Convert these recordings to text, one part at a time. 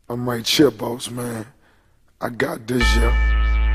I'm right here, boss, man. I got this, yeah.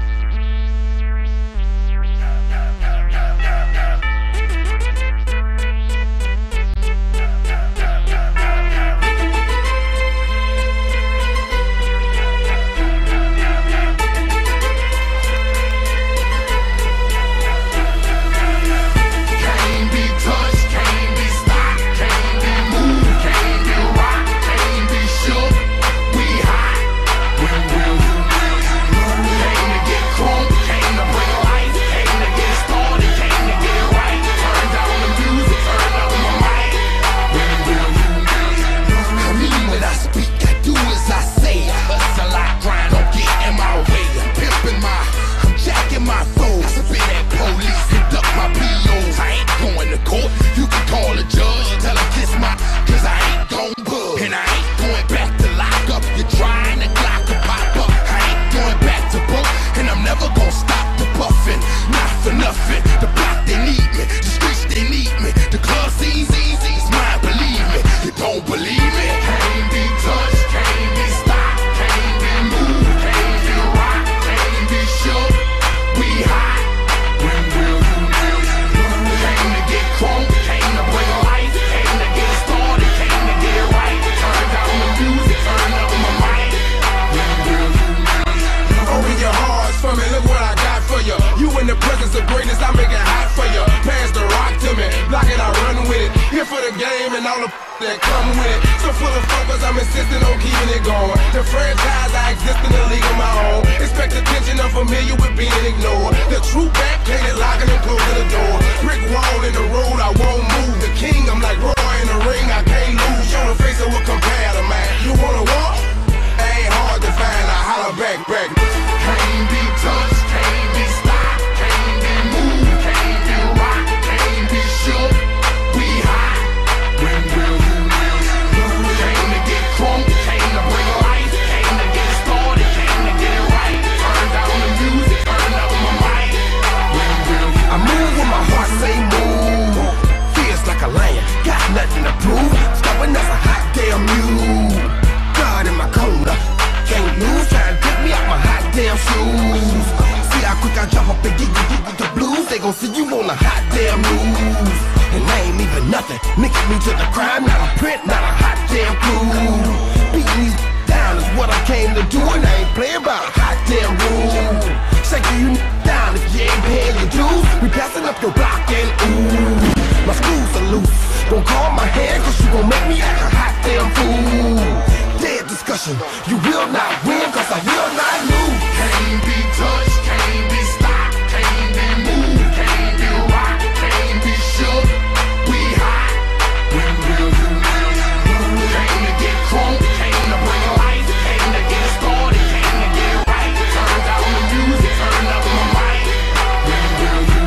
You will not win, cause I will not lose. Can't be touched, can't be stopped, can't be moved, can't be rocked, can't be shook. We hot. When will you move? Came to get crunk, came to bring life, came to get started, came to get right. Turn down the music, turn up my mic. When will you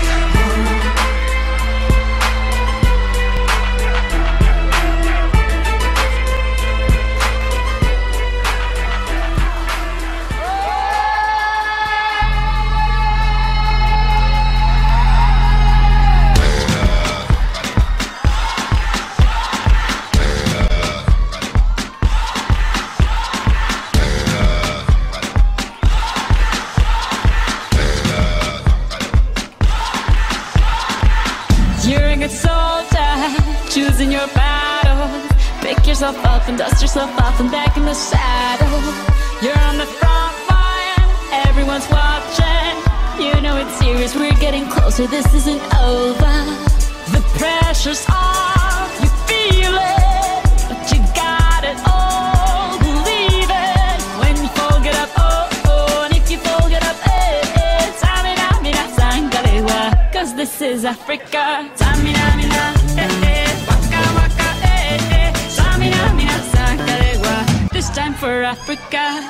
choosing your battle? Pick yourself up and dust yourself off and back in the saddle. You're on the front line, everyone's watching. You know it's serious, we're getting closer, this isn't over. The pressure's on, you feel it, but you got it all, believe it. When you fall, get up, oh, oh, and if you fall, get up, eh, eh. Tamina, mina, sangalewa, cause this is Africa. Tamina, mina, eh, eh. This time for Africa.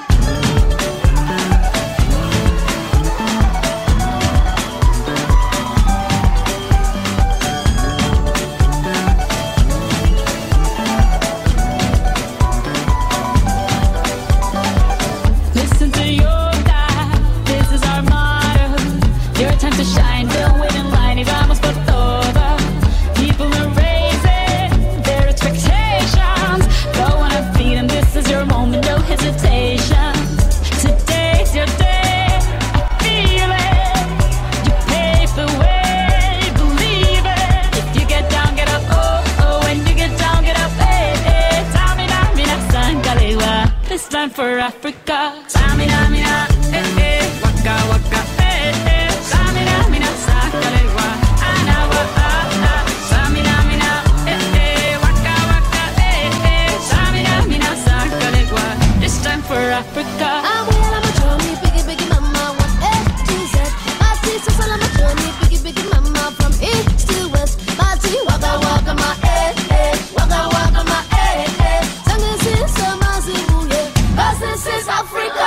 Listen to your God, this is our motto. Your time to shine, don't wait in line, y vamos por todo. People are raising their expectations. Don't wanna feed them, this is your moment, no hesitation. hesitation. Today's your day, I feel it. You pave the way, believe it. If you get down, get up, oh, oh. When you get down, get up, hey, hey. Tamina, mina, sangalewa. This time for Africa. Tamina, mina, hey, hey. Waka, waka, hey, hey. Tamina, mina, sangalewa. Anawa, ah, ah. Tamina, mina, hey, hey. Waka, waka, hey, hey. Tamina, mina, sangalewa. This time for Africa. I'm well, I'm a journey, biggie, biggie, mama, one A to Z. My sister's all I'm a journey, biggie, biggie, mama, from east to west. My tea, waka, waka, my eh, eh, waka, waka, my eh, eh. Song this is so massive, yeah, 'cause this is Africa.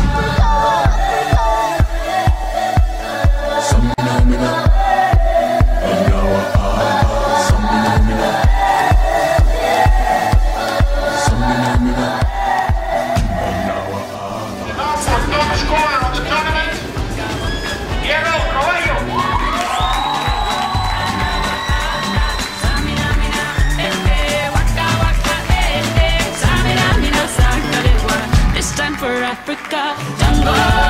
Top scorer of the tournament, Diego Robayo. Tamina, mina, eh, eh. Waka, waka, eh, eh. Tamina, mina, sangalewa. This time for Africa. Jungle.